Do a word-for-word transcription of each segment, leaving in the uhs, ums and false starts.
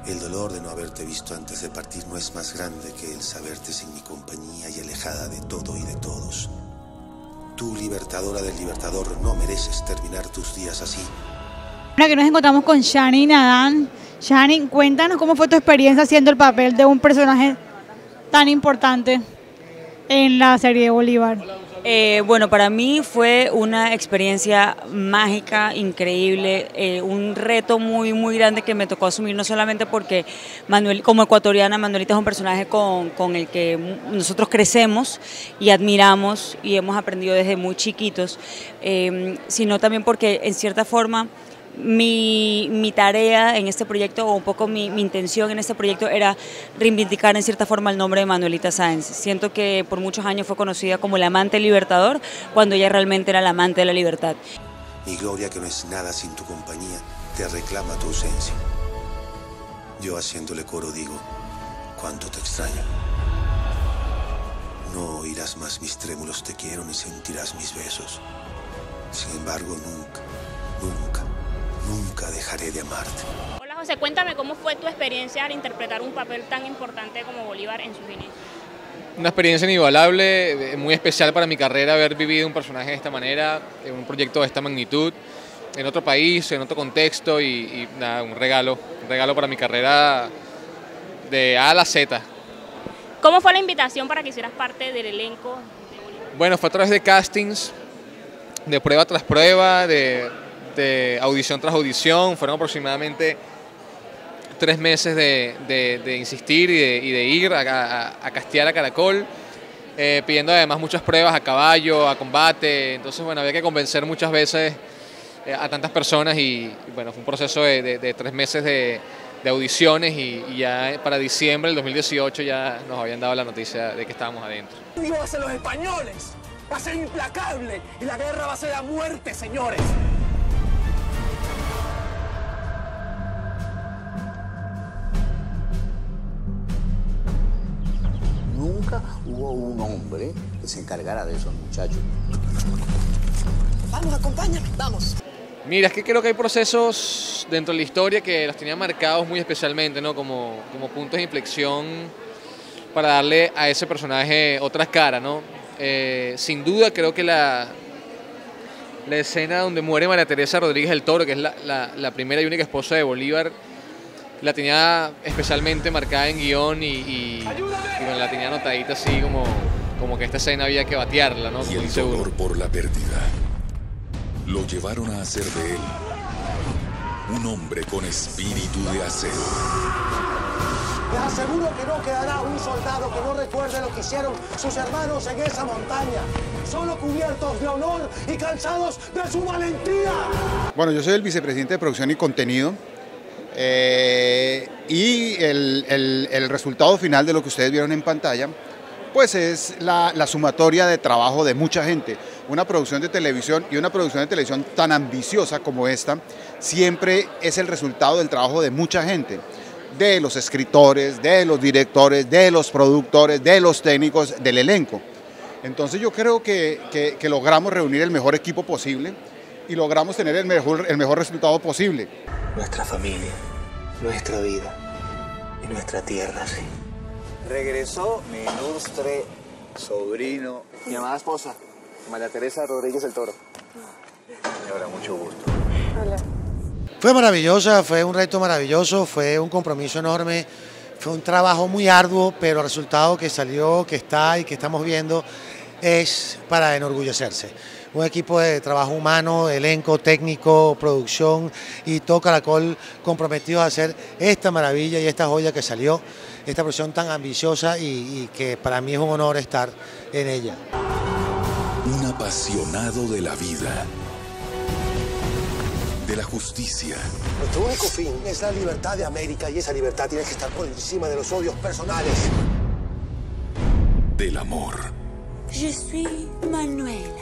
El dolor de no haberte visto antes de partir no es más grande que el saberte sin mi compañía y alejada de todo y de todos. Tú, libertadora del libertador, no mereces terminar tus días así. Ahora que nos encontramos con Shani Nadán. Shani, cuéntanos cómo fue tu experiencia haciendo el papel de un personaje tan importante en la serie de Bolívar. Eh, bueno, para mí fue una experiencia mágica, increíble, eh, un reto muy muy grande que me tocó asumir, no solamente porque Manuel, como ecuatoriana, Manuelita es un personaje con, con el que nosotros crecemos y admiramos y hemos aprendido desde muy chiquitos, eh, sino también porque en cierta forma Mi, mi tarea en este proyecto, o un poco mi, mi intención en este proyecto, era reivindicar en cierta forma el nombre de Manuelita Sáenz. Siento que por muchos años fue conocida como la amante libertador, cuando ella realmente era la amante de la libertad. Mi gloria, que no es nada sin tu compañía, te reclama tu ausencia. Yo, haciéndole coro, digo, cuánto te extraño. No oirás más mis trémulos te quiero, ni sentirás mis besos. Sin embargo, nunca, nunca, nunca dejaré de amarte. Hola José, cuéntame cómo fue tu experiencia al interpretar un papel tan importante como Bolívar en sus inicios. Una experiencia inigualable, muy especial para mi carrera haber vivido un personaje de esta manera, en un proyecto de esta magnitud, en otro país, en otro contexto y, y nada, un regalo, un regalo para mi carrera de A a la Z. ¿Cómo fue la invitación para que hicieras parte del elenco de Bolívar? Bueno, fue a través de castings, de prueba tras prueba, de... de audición tras audición. Fueron aproximadamente tres meses de, de, de insistir y de, y de ir a, a, a castear a Caracol, eh, pidiendo además muchas pruebas a caballo, a combate. Entonces, bueno, había que convencer muchas veces eh, a tantas personas y, y bueno, fue un proceso de, de, de tres meses de, de audiciones y, y ya para diciembre del dos mil dieciocho ya nos habían dado la noticia de que estábamos adentro. ¡Dios va a ser los españoles! ¡Va a ser implacable! Y la guerra va a ser a muerte, señores. Nunca hubo un hombre que se encargara de esos muchachos. Vamos, acompáñame, vamos. Mira, es que creo que hay procesos dentro de la historia que los tenían marcados muy especialmente, ¿no? Como, como puntos de inflexión para darle a ese personaje otra cara, ¿no? Eh, sin duda creo que la, la escena donde muere María Teresa Rodríguez del Toro, que es la, la, la primera y única esposa de Bolívar, la tenía especialmente marcada en guión y, y, y bueno, la tenía anotadita así como, como que esta escena había que batearla, ¿no? Y el dolor por la pérdida lo llevaron a hacer de él un hombre con espíritu de acero. Les aseguro que no quedará un soldado que no recuerde lo que hicieron sus hermanos en esa montaña, solo cubiertos de honor y cansados de su valentía. Bueno, yo soy el vicepresidente de producción y contenido. Eh, y el, el, el resultado final de lo que ustedes vieron en pantalla, pues es la, la sumatoria de trabajo de mucha gente. Una producción de televisión y una producción de televisión tan ambiciosa como esta, siempre es el resultado del trabajo de mucha gente. De los escritores, de los directores, de los productores, de los técnicos, del elenco. Entonces yo creo que, que, que logramos reunir el mejor equipo posible y logramos tener el mejor, el mejor resultado posible. Nuestra familia, nuestra vida y nuestra tierra, sí. Regresó mi ilustre sobrino, mi amada esposa, María Teresa Rodríguez del Toro. Señora, mucho gusto. Hola. Fue maravillosa, fue un reto maravilloso, fue un compromiso enorme, fue un trabajo muy arduo, pero el resultado que salió, que está y que estamos viendo es para enorgullecerse. Un equipo de trabajo humano, elenco, técnico, producción y todo Caracol comprometido a hacer esta maravilla y esta joya que salió, esta producción tan ambiciosa y, y que para mí es un honor estar en ella. Un apasionado de la vida, de la justicia. Nuestro único fin es la libertad de América y esa libertad tiene que estar por encima de los odios personales. Del amor. Je suis Manuela.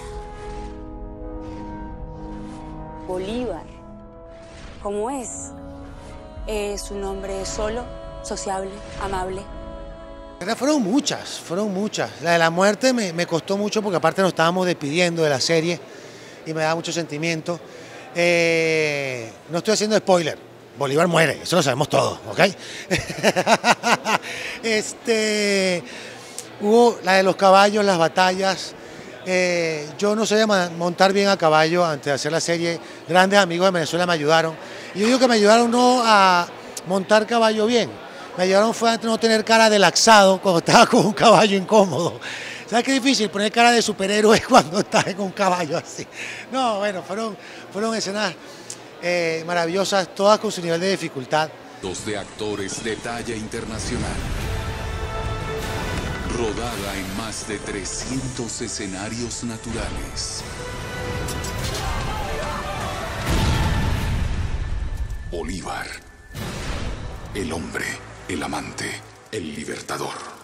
Bolívar, ¿cómo es? Es un hombre solo, sociable, amable. Fueron muchas, fueron muchas. La de la muerte me, me costó mucho porque aparte nos estábamos despidiendo de la serie y me da mucho sentimiento. Eh, no estoy haciendo spoiler, Bolívar muere, eso lo sabemos todos, ¿ok? este, hubo la de los caballos, las batallas. Eh, yo no sabía montar bien a caballo antes de hacer la serie. Grandes amigos de Venezuela me ayudaron. Y yo digo que me ayudaron no a montar caballo bien, me ayudaron fue a no tener cara de laxado cuando estaba con un caballo incómodo. ¿Sabes qué difícil? Poner cara de superhéroe cuando estás en un caballo así. No, bueno, fueron, fueron escenas eh, maravillosas, todas con su nivel de dificultad. Dos de actores de talla internacional. Rodada en más de trescientos escenarios naturales. Bolívar. El hombre, el amante, el libertador.